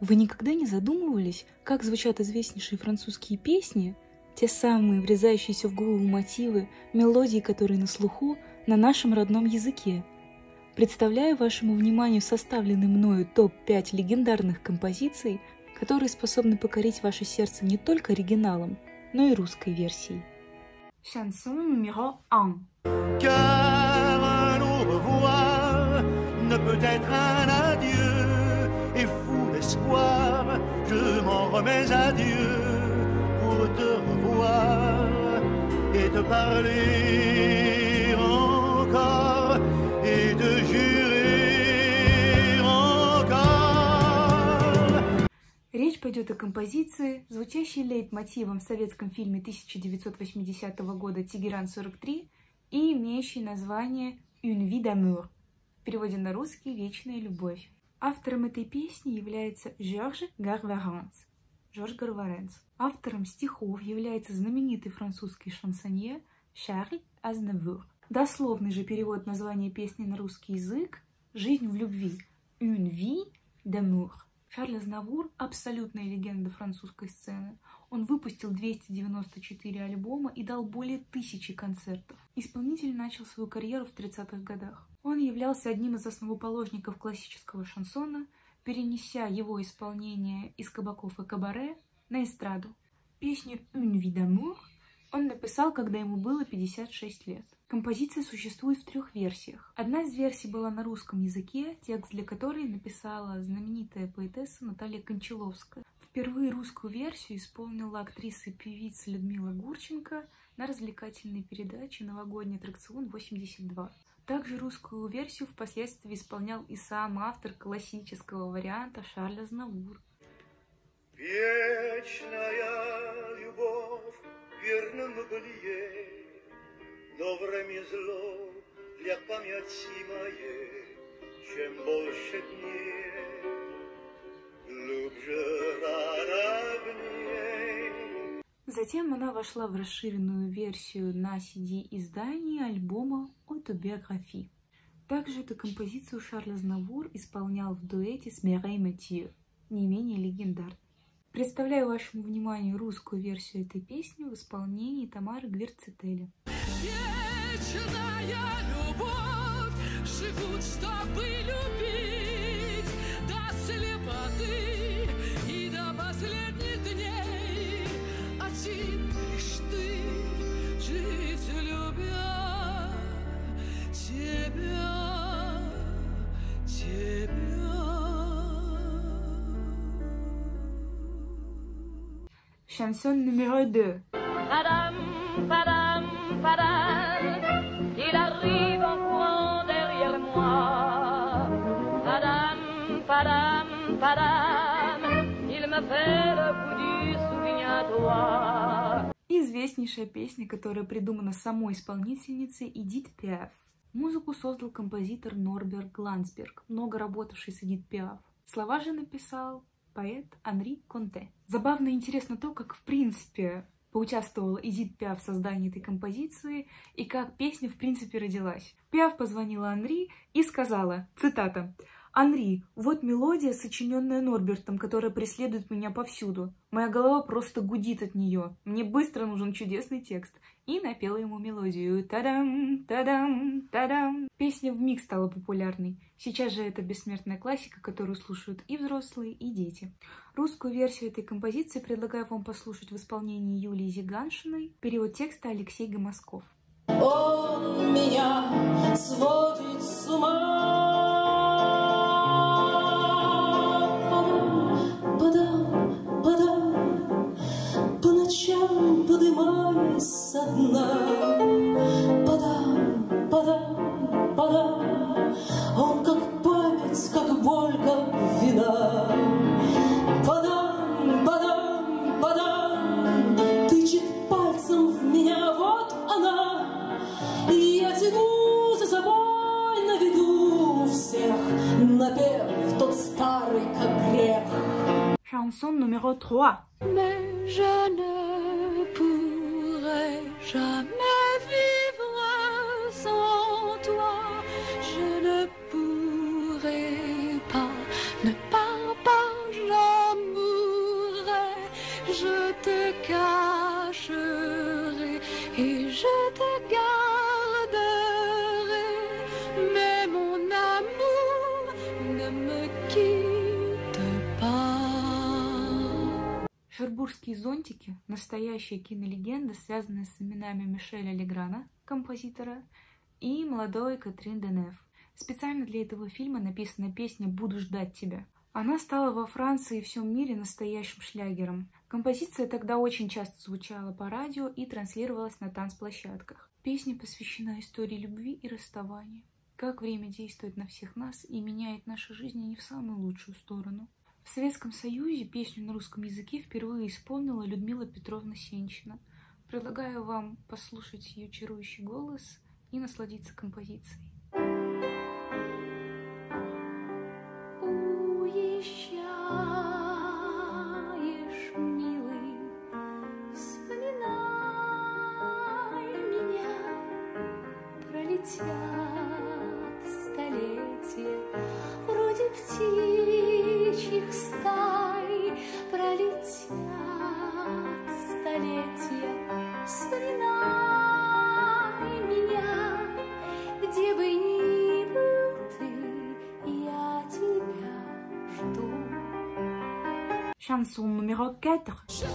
Вы никогда не задумывались, как звучат известнейшие французские песни, те самые врезающиеся в голову мотивы, мелодии, которые на слуху, на нашем родном языке? Представляю вашему вниманию составленный мною топ-5 легендарных композиций, которые способны покорить ваше сердце не только оригиналом, но и русской версией. Chanson numéro 1. Car un au revoir ne peut être un adieu, et fou d'espoir, je m'en remets à Dieu pour te revoir et te parler encore et te jurer encore. Речь пойдет о композиции, звучащей лейтмотивом в советском фильме 1980 года «Тегеран-43» и имеющей название «Une vie d'amour», в переводе на русский «Вечная любовь». Автором этой песни является Жорж Гарваренц. Автором стихов является знаменитый французский шансонье Шарль Азнавур. Дословный же перевод названия песни на русский язык «Жизнь в любви» «Une vie d'amour». Шарль Азнавур – абсолютная легенда французской сцены. Он выпустил 294 альбома и дал более 1000 концертов. Исполнитель начал свою карьеру в 30-х годах. Он являлся одним из основоположников классического шансона, перенеся его исполнение из кабаков и кабаре на эстраду. Песню «Une vie d'amour» он написал, когда ему было 56 лет. Композиция существует в 3 версиях. Одна из версий была на русском языке, текст для которой написала знаменитая поэтесса Наталья Кончаловская. Впервые русскую версию исполнила актриса и певица Людмила Гурченко на развлекательной передаче «Новогодний аттракцион 82». Также русскую версию впоследствии исполнял и сам автор классического варианта Шарль Азнавур. Вечная любовь, верно m'oublier, но время зло для памяти моей, чем больше дней, глубже рана в ней. Затем она вошла в расширенную версию на CD-издании альбома «Autobiographie». Также эту композицию Шарль Азнавур исполнял в дуэте с Мирей Матью, не менее легендарной. Представляю вашему вниманию русскую версию этой песни в исполнении Тамары Гвирцетели. Вечная любовь, живут, чтобы любить до слепоты и до последних дней. Один лишь ты, жить любя тебя, тебя. Chanson numéro 2. Padam, padam, padam, il arrive en courant derrière moi. Padam, padam, padam, il me fait le coup du souviens-toi. Известнейшая песня, которая придумана самой исполнительницей Эдит Пиаф. Музыку создал композитор Норберт Глансберг, много работавший с Эдит Пиаф. Слова же написал поэт Анри Конте. Забавно и интересно то, как в принципе поучаствовала Эдит Пиаф в создании этой композиции и как песня в принципе родилась. Пиаф позвонила Анри и сказала, цитата: «Анри, вот мелодия, сочиненная Норбертом, которая преследует меня повсюду. Моя голова просто гудит от нее. Мне быстро нужен чудесный текст». И напела ему мелодию. Та-дам, та-дам, та-дам. Песня вмиг стала популярной. Сейчас же это бессмертная классика, которую слушают и взрослые, и дети. Русскую версию этой композиции предлагаю вам послушать в исполнении Юлии Зиганшиной. Перевод текста Алексей Гомосков. Он меня сводит с ума. По ночам подымаясь со дна. Подам. Он как память, как боль, как вина. Подам. Тычет пальцем в меня, вот она. И я тяну за собой на виду всех, напев тот старый, как грех. Chanson numéro 3. Mais je ne pourrai jamais vivre sans toi. Je ne pourrai pas, ne pars pas jamais. et je te garderai. Mais mon amour, ne me quitte pas. Шербургские зонтики – настоящая кинолегенда, связанная с именами Мишеля Леграна, композитора, и молодой Катрин Денев. Специально для этого фильма написана песня «Буду ждать тебя». Она стала во Франции и всем мире настоящим шлягером. Композиция тогда очень часто звучала по радио и транслировалась на танцплощадках. Песня посвящена истории любви и расставания. Как время действует на всех нас и меняет наши жизни не в самую лучшую сторону. В Советском Союзе песню на русском языке впервые исполнила Людмила Петровна Сенчина. Предлагаю вам послушать ее чарующий голос и насладиться композицией. Уезжаешь, милый, вспоминай меня, пролетят столетия, вроде птичьих стай, пролетят столетия, вспоминай меня, где бы ни был ты, я тебя жду. Chanson numéro 4. Je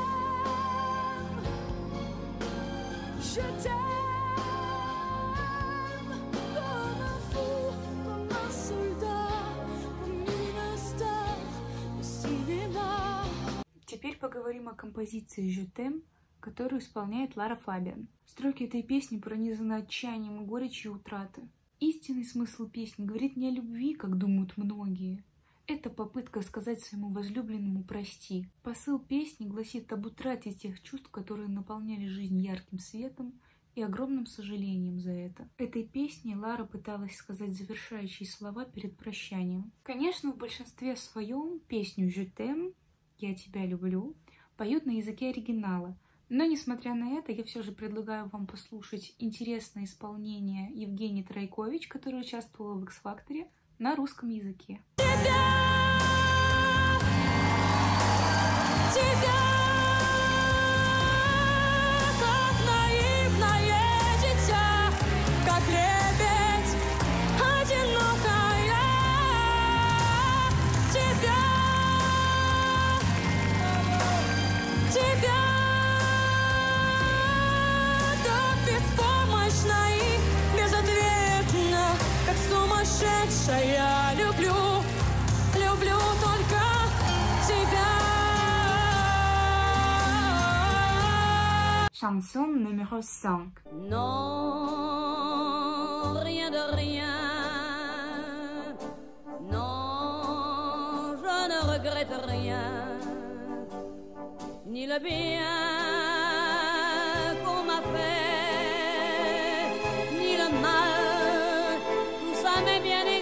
t'aime comme un fou, comme un soldat, comme une star de cinéma. Теперь поговорим о композиции «Je t'aime», которую исполняет Лара Фабиан. Строки этой песни пронизаны отчаянием и горечью утраты. Истинный смысл песни говорит не о любви, как думают многие. Это попытка сказать своему возлюбленному «прости». Посыл песни гласит об утрате тех чувств, которые наполняли жизнь ярким светом, и огромным сожалением за это. Этой песней Лара пыталась сказать завершающие слова перед прощанием. Конечно, в большинстве своем песню «Je t'aime», «Я тебя люблю», поют на языке оригинала. Но, несмотря на это, я все же предлагаю вам послушать интересное исполнение Евгении Трайкович, которая участвовала в X-Factor, на русском языке. Я люблю, люблю только тебя. Chanson numéro 5. Non, rien de rien. Non, je ne regrette rien. Ni le bien qu'on m'a fait, ni le mal, tout ça m'est bien égal.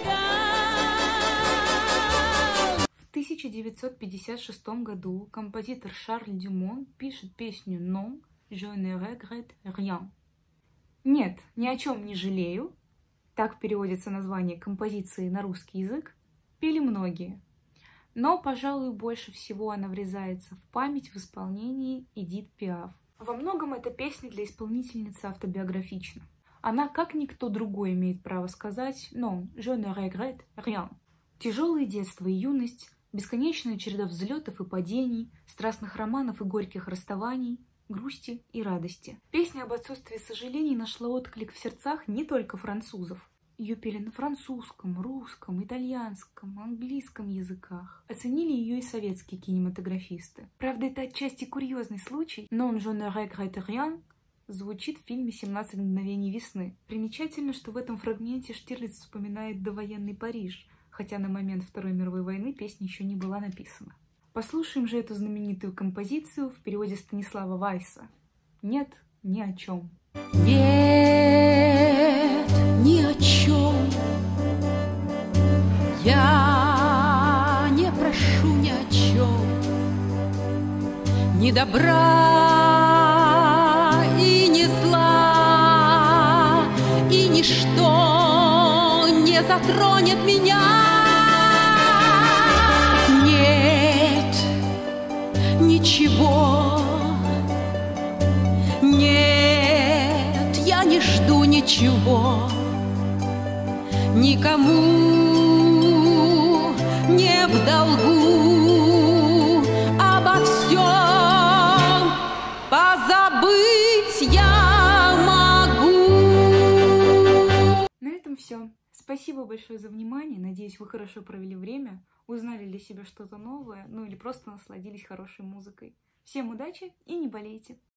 В 1956 году композитор Шарль Дюмон пишет песню «Non, je ne regrette rien». «Нет, ни о чем не жалею», так переводится название композиции на русский язык, пели многие. Но, пожалуй, больше всего она врезается в память в исполнении Эдит Пиаф. Во многом эта песня для исполнительницы автобиографична. Она, как никто другой, имеет право сказать «Non, je ne regrette rien». Тяжелое детство и юность, бесконечная череда взлетов и падений, страстных романов и горьких расставаний, грусти и радости. Песня об отсутствии сожалений нашла отклик в сердцах не только французов. Ее пели на французском, русском, итальянском, английском языках. Оценили ее и советские кинематографисты. Правда, это отчасти курьезный случай. «Non, je ne regrette rien» звучит в фильме «17 мгновений весны». Примечательно, что в этом фрагменте Штирлиц вспоминает довоенный Париж, хотя на момент Второй мировой войны песня еще не была написана. Послушаем же эту знаменитую композицию в переводе Станислава Вайса. «Нет, ни о чем». Нет, ни о чем. Я не прошу ни о чем. Ни добра и ни зла, и ничто не затронет меня. Нет, ничего. Нет. ничего, никому не в долгу, обо всем позабыть я могу. На этом все. Спасибо большое за внимание. Надеюсь, вы хорошо провели время, узнали для себя что-то новое, ну или просто насладились хорошей музыкой. Всем удачи и не болейте!